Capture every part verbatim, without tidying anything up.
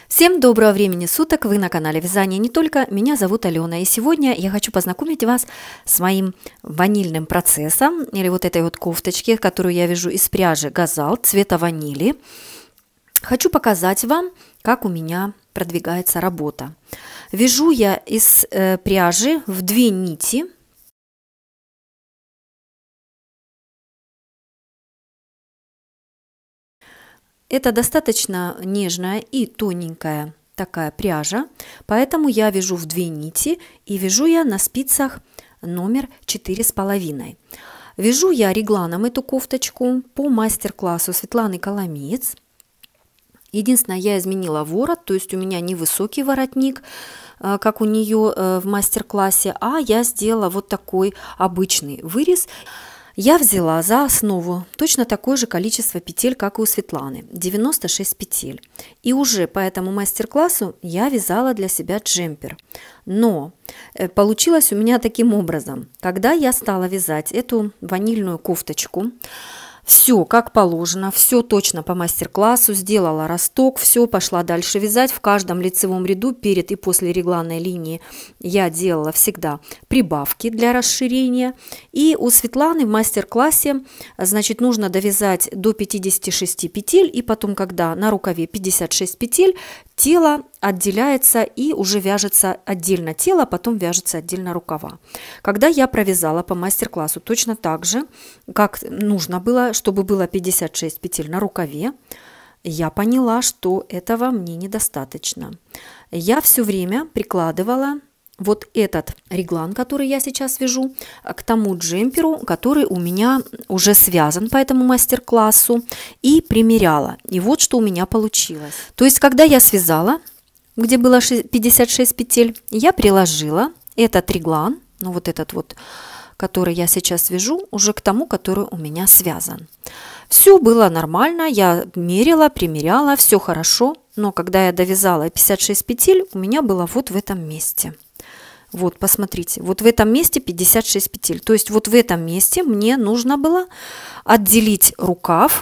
Всем доброго времени суток, вы на канале Вязание не только, меня зовут Алена, и сегодня я хочу познакомить вас с моим ванильным процессом, или вот этой вот кофточки, которую я вяжу из пряжи Газал цвета ванили. Хочу показать вам, как у меня продвигается работа. Вяжу я из э, пряжи в две нити. Это достаточно нежная и тоненькая такая пряжа, поэтому я вяжу в две нити и вяжу я на спицах номер четыре с половиной. Вяжу я регланом эту кофточку по мастер-классу Светланы Коломиец. Единственное, я изменила ворот, то есть у меня невысокий воротник, как у нее в мастер-классе, а я сделала вот такой обычный вырез. Я взяла за основу точно такое же количество петель, как и у Светланы, девяносто шесть петель. И уже по этому мастер-классу я вязала для себя джемпер. Но получилось у меня таким образом. Когда я стала вязать эту ванильную кофточку, все как положено, все точно по мастер-классу, сделала росток, все, пошла дальше вязать. В каждом лицевом ряду перед и после регланной линии я делала всегда прибавки для расширения. И у Светланы в мастер-классе, значит, нужно довязать до пятидесяти шести петель, и потом, когда на рукаве пятьдесят шесть петель, тело отделяется и уже вяжется отдельно тело, потом вяжется отдельно рукава. Когда я провязала по мастер-классу точно так же, как нужно было, чтобы было пятьдесят шесть петель на рукаве, я поняла, что этого мне недостаточно. Я все время прикладывала вот этот реглан, который я сейчас вяжу, к тому джемперу, который у меня уже связан по этому мастер-классу, и примеряла. И вот что у меня получилось. То есть, когда я связала, где было пятьдесят шесть петель, я приложила этот реглан, ну вот этот вот, который я сейчас вяжу, уже к тому, который у меня связан. Все было нормально, я мерила, примеряла, все хорошо, но когда я довязала пятьдесят шесть петель, у меня было вот в этом месте. Вот, посмотрите, вот в этом месте пятьдесят шесть петель. То есть вот в этом месте мне нужно было отделить рукав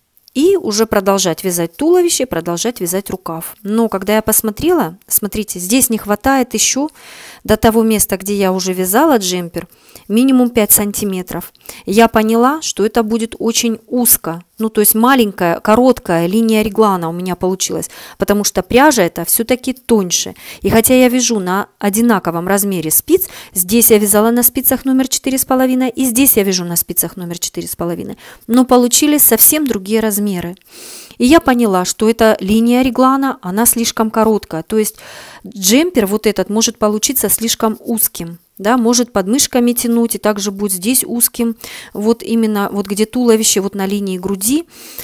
и уже продолжать вязать туловище, продолжать вязать рукав. Но когда я посмотрела, смотрите, здесь не хватает еще до того места, где я уже вязала джемпер, минимум пять сантиметров. Я поняла, что это будет очень узко. Ну, то есть маленькая, короткая линия реглана у меня получилась, потому что пряжа это все-таки тоньше. И хотя я вяжу на одинаковом размере спиц, здесь я вязала на спицах номер четыре с половиной, и здесь я вяжу на спицах номер четыре с половиной, но получились совсем другие размеры. И я поняла, что эта линия реглана, она слишком короткая, то есть джемпер вот этот может получиться слишком узким. Да, может подмышками тянуть, и также будет здесь узким, вот именно вот где туловище, вот на линии груди.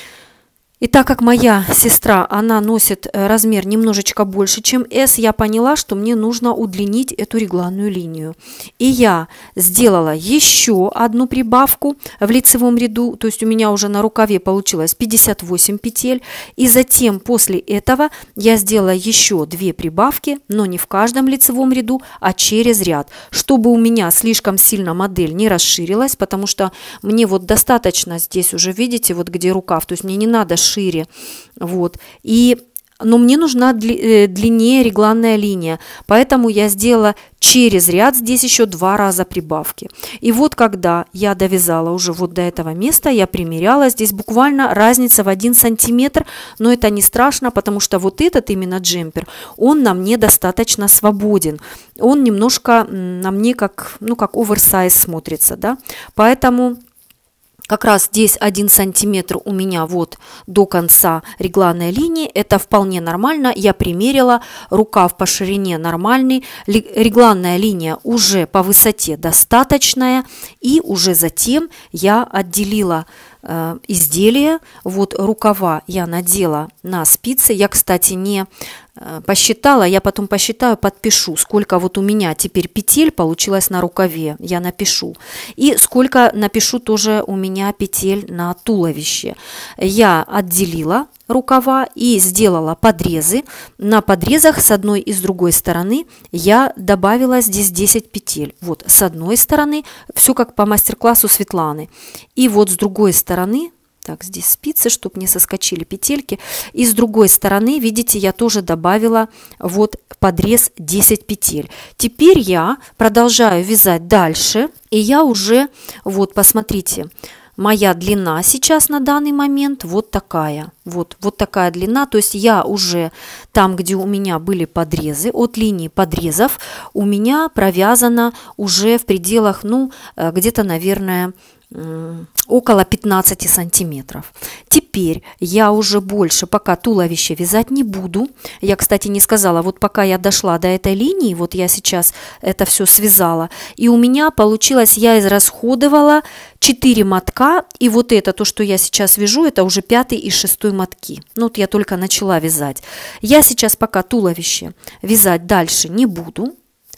И так как моя сестра, она носит размер немножечко больше, чем S, я поняла, что мне нужно удлинить эту регланную линию. И я сделала еще одну прибавку в лицевом ряду, то есть у меня уже на рукаве получилось пятьдесят восемь петель. И затем после этого я сделала еще две прибавки, но не в каждом лицевом ряду, а через ряд, чтобы у меня слишком сильно модель не расширилась, потому что мне вот достаточно здесь уже, видите, вот где рукав, то есть мне не надо шире, вот, и, но мне нужна дли, длиннее регланная линия, поэтому я сделала через ряд здесь еще два раза прибавки. И вот когда я довязала уже вот до этого места, я примеряла, здесь буквально разница в один сантиметр, но это не страшно, потому что вот этот именно джемпер, он на мне достаточно свободен, он немножко на мне как, ну, как оверсайз смотрится, да, поэтому как раз здесь один сантиметр у меня вот до конца регланной линии, это вполне нормально, я примерила, рукав по ширине нормальный, регланная линия уже по высоте достаточная, и уже затем я отделила э, изделие, вот рукава я надела на спицы, я, кстати, не посчитала, я потом посчитаю, подпишу, сколько вот у меня теперь петель получилось на рукаве, я напишу. И сколько напишу тоже у меня петель на туловище. Я отделила рукава и сделала подрезы. На подрезах с одной и с другой стороны я добавила здесь десять петель. Вот с одной стороны, все как по мастер-классу Светланы. И вот с другой стороны, Так, здесь спицы, чтобы не соскочили петельки. И с другой стороны, видите, я тоже добавила вот подрез десять петель. Теперь я продолжаю вязать дальше. И я уже, вот, посмотрите, моя длина сейчас на данный момент вот такая. Вот, вот такая длина. То есть я уже там, где у меня были подрезы, от линии подрезов, у меня провязано уже в пределах, ну, где-то, наверное, около пятнадцати сантиметров. Теперь я уже больше пока туловище вязать не буду. Я, кстати, не сказала, вот пока я дошла до этой линии, вот я сейчас это все связала, и у меня получилось, я израсходовала четыре мотка, и вот это, то, что я сейчас вяжу, это уже пятый и шестой мотки. Ну, вот я только начала вязать. Я сейчас пока туловище вязать дальше не буду.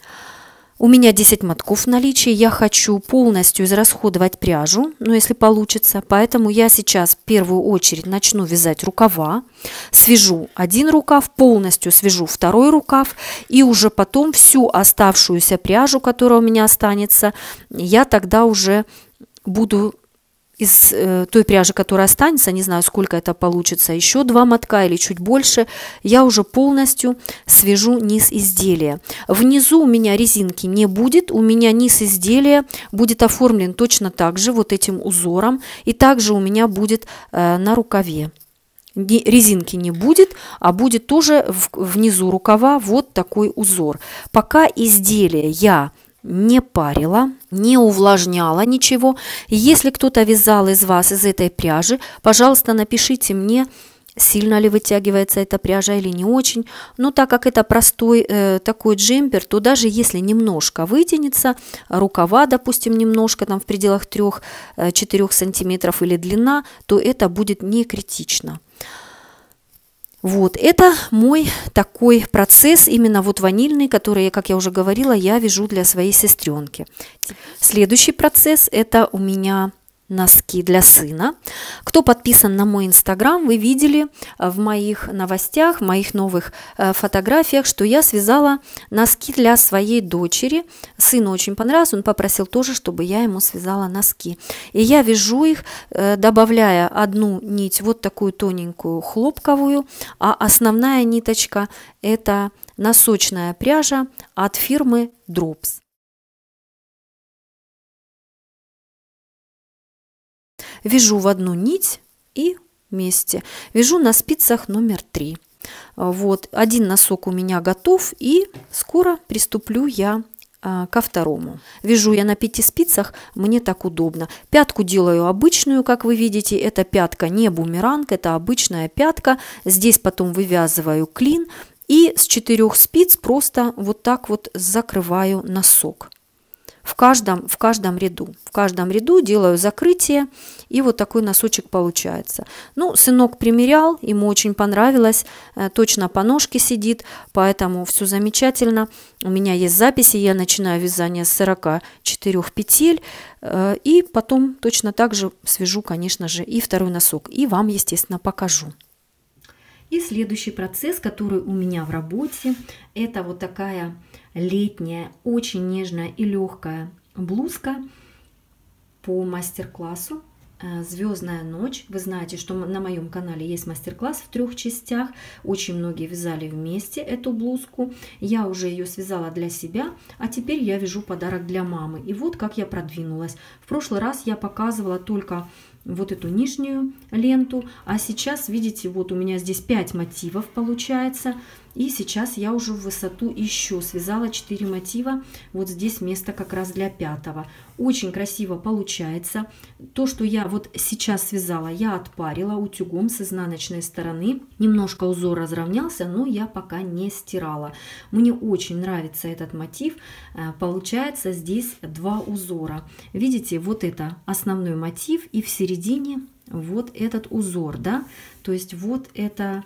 У меня десять мотков в наличии, я хочу полностью израсходовать пряжу, ну если получится, поэтому я сейчас в первую очередь начну вязать рукава, свяжу один рукав, полностью свяжу второй рукав, и уже потом всю оставшуюся пряжу, которая у меня останется, я тогда уже буду из э, той пряжи, которая останется, не знаю, сколько это получится, еще два мотка или чуть больше, я уже полностью свяжу низ изделия. Внизу у меня резинки не будет, у меня низ изделия будет оформлен точно так же, вот этим узором, и также у меня будет э, на рукаве. Резинки не будет, а будет тоже в, внизу рукава вот такой узор. Пока изделие я не парила, не увлажняла ничего. Если кто-то вязал из вас из этой пряжи, пожалуйста, напишите мне, сильно ли вытягивается эта пряжа или не очень. Но так как это простой э, такой джемпер, то даже если немножко вытянется, рукава, допустим, немножко там в пределах трёх-четырёх сантиметров или длина, то это будет не критично. Вот, это мой такой процесс, именно вот ванильный, который, как я уже говорила, я вяжу для своей сестренки. Следующий процесс – это у меня носки для сына. Кто подписан на мой инстаграм, вы видели в моих новостях, в моих новых фотографиях, что я связала носки для своей дочери. Сыну очень понравилось, он попросил тоже, чтобы я ему связала носки. И я вяжу их, добавляя одну нить, вот такую тоненькую хлопковую, а основная ниточка – это носочная пряжа от фирмы Drops. Вяжу в одну нить и вместе. Вяжу на спицах номер три. Вот, один носок у меня готов, и скоро приступлю я а, ко второму. Вяжу я на пяти спицах, мне так удобно. Пятку делаю обычную, как вы видите. Это пятка не бумеранг, это обычная пятка. Здесь потом вывязываю клин и с четырех спиц просто вот так вот закрываю носок. В каждом, в каждом ряду. В каждом ряду делаю закрытие, и вот такой носочек получается. Ну, сынок примерял, ему очень понравилось, точно по ножке сидит, поэтому все замечательно. У меня есть записи, я начинаю вязание с сорока четырёх петель, и потом точно так же свяжу, конечно же, и второй носок, и вам, естественно, покажу. И следующий процесс, который у меня в работе, это вот такая летняя, очень нежная и легкая блузка по мастер-классу «Звездная ночь». Вы знаете, что на моем канале есть мастер-класс в трех частях. Очень многие вязали вместе эту блузку. Я уже ее связала для себя, а теперь я вяжу подарок для мамы. И вот как я продвинулась. В прошлый раз я показывала только вот эту нижнюю ленту, а сейчас, видите, вот у меня здесь пять мотивов получается, и сейчас я уже в высоту еще связала четыре мотива, вот здесь место как раз для пятого. Очень красиво получается. То, что я вот сейчас связала, я отпарила утюгом с изнаночной стороны, немножко узор разровнялся, но я пока не стирала. Мне очень нравится этот мотив. Получается здесь два узора. Видите, вот это основной мотив, и в середине вот этот узор, да, то есть вот это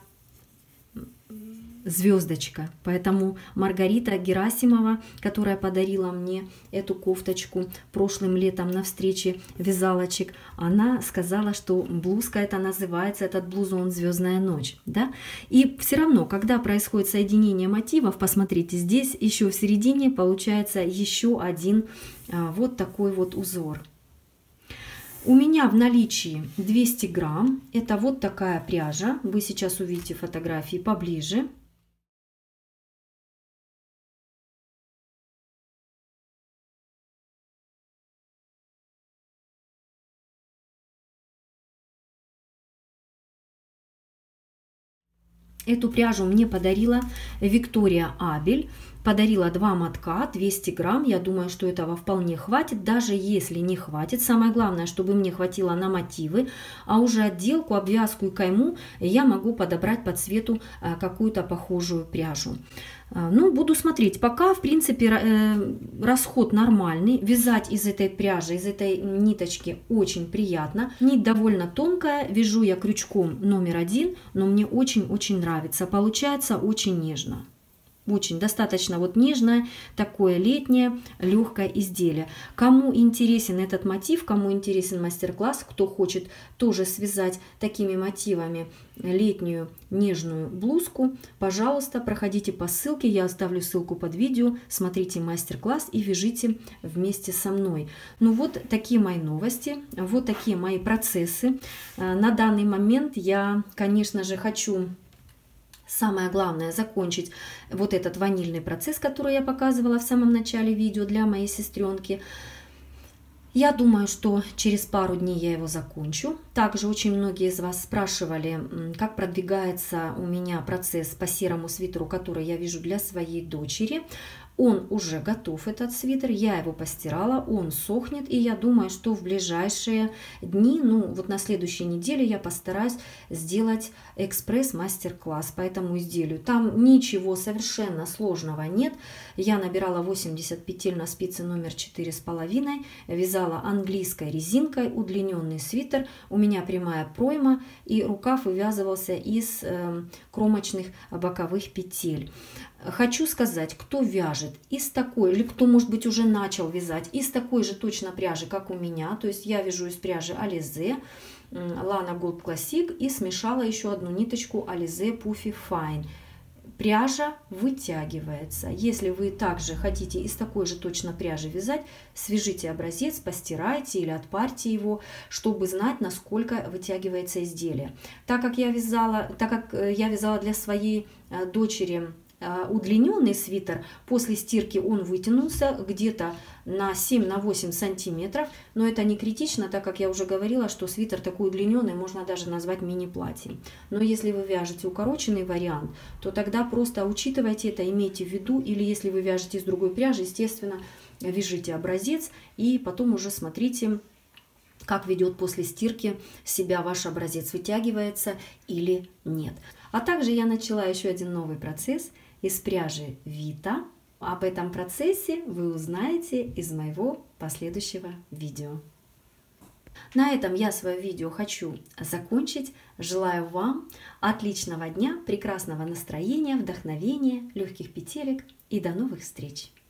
звездочка. Поэтому Маргарита Герасимова, которая подарила мне эту кофточку прошлым летом на встрече вязалочек, она сказала, что блузка это называется, этот блузон «Звездная ночь». Да? И все равно, когда происходит соединение мотивов, посмотрите, здесь еще в середине получается еще один а, вот такой вот узор. У меня в наличии двести грамм. Это вот такая пряжа. Вы сейчас увидите фотографии поближе. Эту пряжу мне подарила Виктория Абель. Подарила два мотка, двести грамм. Я думаю, что этого вполне хватит. Даже если не хватит, самое главное, чтобы мне хватило на мотивы. А уже отделку, обвязку и кайму я могу подобрать по цвету какую-то похожую пряжу. Ну, буду смотреть. Пока, в принципе, расход нормальный. Вязать из этой пряжи, из этой ниточки очень приятно. Нить довольно тонкая. Вяжу я крючком номер один, но мне очень-очень нравится. Получается очень нежно. Очень достаточно вот нежное, такое летнее, легкое изделие. Кому интересен этот мотив, кому интересен мастер-класс, кто хочет тоже связать такими мотивами летнюю нежную блузку, пожалуйста, проходите по ссылке, я оставлю ссылку под видео, смотрите мастер-класс и вяжите вместе со мной. Ну вот такие мои новости, вот такие мои процессы. На данный момент я, конечно же, хочу... Самое главное закончить вот этот ванильный процесс, который я показывала в самом начале видео для моей сестренки. Я думаю, что через пару дней я его закончу. Также очень многие из вас спрашивали, как продвигается у меня процесс по серому свитеру, который я вяжу для своей дочери. Он уже готов, этот свитер, я его постирала, он сохнет, и я думаю, что в ближайшие дни, ну вот на следующей неделе я постараюсь сделать экспресс-мастер-класс по этому изделию. Там ничего совершенно сложного нет. Я набирала восемьдесят петель на спице номер четыре с половиной, вязала английской резинкой удлиненный свитер, у меня прямая пройма, и рукав вывязывался из э, кромочных боковых петель. Хочу сказать, кто вяжет из такой, или кто, может быть, уже начал вязать из такой же точно пряжи, как у меня, то есть я вяжу из пряжи Alize, Lana Gold Classic, и смешала еще одну ниточку Alize Puffy Fine. Пряжа вытягивается. Если вы также хотите из такой же точно пряжи вязать, свяжите образец, постирайте или отпарьте его, чтобы знать, насколько вытягивается изделие. Так как я вязала, так как я вязала для своей дочери удлиненный свитер, после стирки он вытянулся где-то на семь-восемь сантиметров, но это не критично, так как я уже говорила, что свитер такой удлиненный можно даже назвать мини-платьем. Но если вы вяжете укороченный вариант, то тогда просто учитывайте это, имейте в виду, или если вы вяжете из другой пряжи, естественно, вяжите образец и потом уже смотрите, как ведет после стирки себя ваш образец, вытягивается или нет. А также я начала еще один новый процесс из пряжи Vita. Об этом процессе вы узнаете из моего последующего видео. На этом я свое видео хочу закончить. Желаю вам отличного дня, прекрасного настроения, вдохновения, легких петелек и до новых встреч!